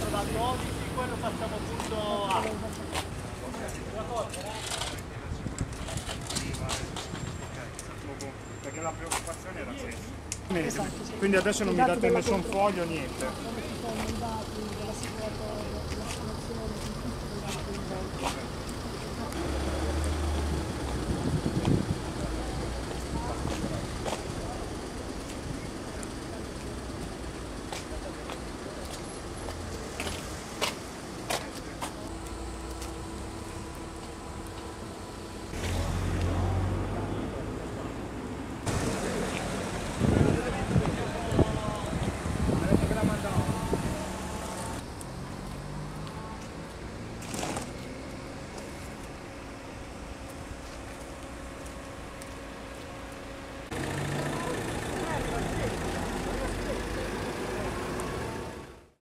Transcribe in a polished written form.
dal 12, quello facciamo tutto A. Perché la preoccupazione era questa. Quindi adesso non mi date nessun foglio, niente.